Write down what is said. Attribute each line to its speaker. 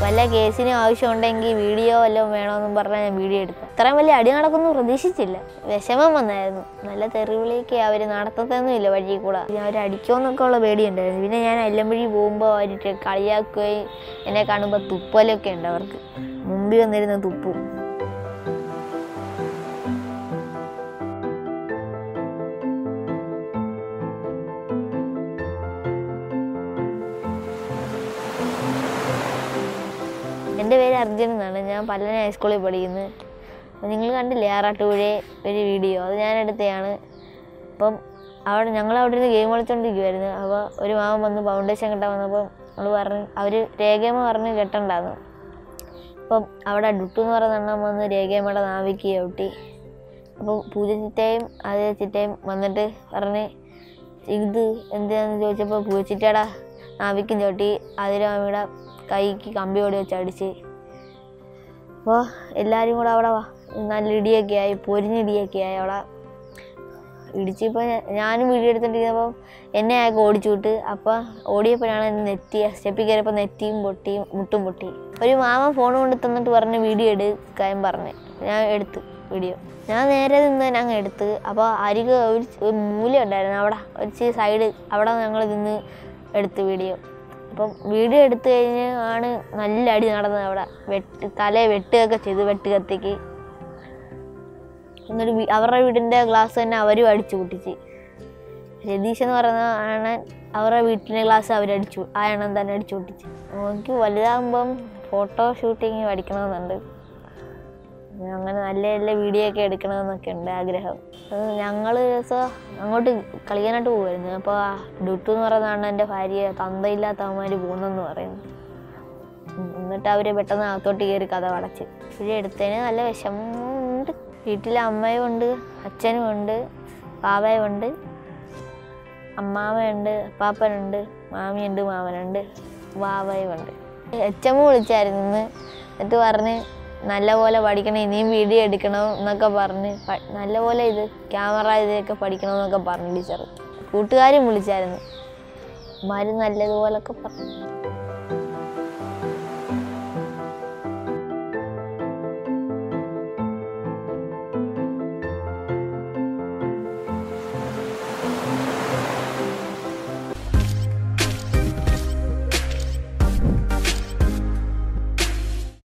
Speaker 1: വല്ല കേസിനും ആവശ്യമുണ്ടെങ്കിൽ വീഡിയോ വല്ലതും വേണമെന്നും പറഞ്ഞാൽ ഞാൻ വീഡിയോ എടുത്തു. ഇത്രയും വലിയ അടി നടക്കൊന്നും പ്രതീക്ഷിച്ചില്ല. വിഷമം വന്നായിരുന്നു. നല്ല തെറിവിളിയൊക്കെ അവർ നടത്തത്തൊന്നുമില്ല വഴിയിൽ കൂടെ. അവർ അടിക്കുമെന്നൊക്കെ ഉള്ള പേടിയുണ്ടായിരുന്നു. പിന്നെ ഞാൻ എല്ലമ്പഴി പോകുമ്പോൾ അവർ കളിയാക്കുകയും എന്നെ കാണുമ്പോൾ തുപ്പലൊക്കെ ഉണ്ട്. അവർക്ക് മുമ്പിൽ വന്നിരുന്ന തുപ്പും. എൻ്റെ പേര് അർജുൻ എന്നാണ്. ഞാൻ പല്ലന ഹൈസ്കൂളിൽ പഠിക്കുന്നത്. അപ്പോൾ നിങ്ങൾ കണ്ടില്ലേ ആറാട്ടുപുഴയെ ഒരു വീഡിയോ, അത് ഞാൻ എടുത്തതാണ്. അപ്പം ഞങ്ങളവിടെ നിന്ന് ഗെയിം കളിച്ചുകൊണ്ടിരിക്കുമായിരുന്നു. അപ്പോൾ ഒരു മാമൻ വന്ന് ഫൗണ്ടേഷൻ കെട്ടാൻ വന്നപ്പോൾ അവർ രേഖയമ്മ പറഞ്ഞ് കെട്ടണ്ടായിരുന്നു. അപ്പം അവിടെ ഡുട്ടു എന്ന് പറയുന്ന എണ്ണം വന്ന് രേഖയമ്മയുടെ നാവിക്ക് ചവിട്ടി. അപ്പോൾ പൂജച്ചിറ്റയും അതേ ചിറ്റയും വന്നിട്ട് പറഞ്ഞ് ഇത് എന്താണെന്ന് ചോദിച്ചപ്പോൾ പൂജച്ചിറ്റയുടെ നാവിക്കും ചവിട്ടി അതിരാമിയുടെ കൈക്ക് കമ്പി ഓടി വെച്ച് അടിച്ച്. അപ്പോൾ എല്ലാവരും കൂടെ അവിടെ നല്ല ഇടിയൊക്കെ ആയി, പൊരിഞ്ഞിടിയൊക്കെ ആയി. അവിടെ ഇടിച്ചിപ്പോൾ ഞാനും വീഡിയോ എടുത്തിട്ടിരുന്നപ്പം എന്നെ അയാൾക്ക് ഓടിച്ചു വിട്ട്. അപ്പോൾ ഓടിയപ്പോഴാണ് സ്റ്റെപ്പിൽ കയറിയപ്പോൾ നെറ്റിയും പൊട്ടിയും മുട്ടും പൊട്ടി. ഒരു മാമൻ ഫോൺ കൊണ്ട് തന്നിട്ട് പറഞ്ഞ് വീഡിയോ എടുക്കാൻ പറഞ്ഞ് ഞാൻ എടുത്ത് വീഡിയോ. ഞാൻ നേരെ നിന്ന് തന്നെ അങ്ങ് എടുത്ത്. അപ്പോൾ അരികെ ഒരു മൂല ഉണ്ടായിരുന്നു, അവിടെ ഒരു സൈഡ് അവിടെ ഞങ്ങൾ നിന്ന് എടുത്ത് വീഡിയോ. അപ്പം വീഡിയോ എടുത്തു കഴിഞ്ഞ് ആണ് നല്ല അടി നടന്നത്. അവിടെ തലയെ വെട്ടുകയൊക്കെ ചെയ്തു, വെട്ടുകത്തിക്ക്. എന്നിട്ട് അവരുടെ വീടിൻ്റെ ഗ്ലാസ് തന്നെ അവരും അടിച്ചു പൊട്ടിച്ച്. രതീഷ് എന്ന് പറയുന്ന അണ്ണൻ അവരുടെ വീട്ടിലെ ഗ്ലാസ് ആ എണ്ണം തന്നെ അടിച്ചു പൊട്ടിച്ച്. എനിക്ക് വലുതാകുമ്പം ഫോട്ടോ ഷൂട്ടിങ് പഠിക്കണമെന്നുണ്ട്. അങ്ങനെ നല്ല നല്ല വീഡിയോ ഒക്കെ എടുക്കണമെന്നൊക്കെ ഉണ്ട് ആഗ്രഹം. ഞങ്ങൾ ദിവസം അങ്ങോട്ട് കളിക്കാനായിട്ട് പോകുമായിരുന്നു. അപ്പോൾ ഡുട്ടു എന്ന് പറയുന്നതാണ് എൻ്റെ ഭാര്യയെ തന്തയില്ലാത്തവന്മാർ പോകുന്നെന്ന് പറയുന്നു. എന്നിട്ട് അവർ പെട്ടെന്ന് അകത്തോട്ട് കയറി കഥ അടച്ച്. വീഡിയോ എടുത്തതിന് നല്ല വിഷമമുണ്ട്. വീട്ടിൽ അമ്മയും ഉണ്ട്, അച്ഛനും ഉണ്ട്, പാവയും ഉണ്ട്, അമ്മാമ്മയുണ്ട്, അപ്പാപ്പനുണ്ട്, മാമിയുണ്ട്, മാമനുണ്ട്, വാവയും ഉണ്ട്. എച്ചമ്മ വിളിച്ചായിരുന്നു. എന്നിട്ട് പറഞ്ഞ് നല്ലപോലെ പഠിക്കണം, ഇനിയും വീഡിയോ എടുക്കണം എന്നൊക്കെ പറഞ്ഞ് നല്ലപോലെ ക്യാമറ ഇതൊക്കെ പഠിക്കണമെന്നൊക്കെ പറഞ്ഞു ടീച്ചർ. കൂട്ടുകാരും വിളിച്ചായിരുന്നു. നല്ലതുപോലൊക്കെ പറഞ്ഞു.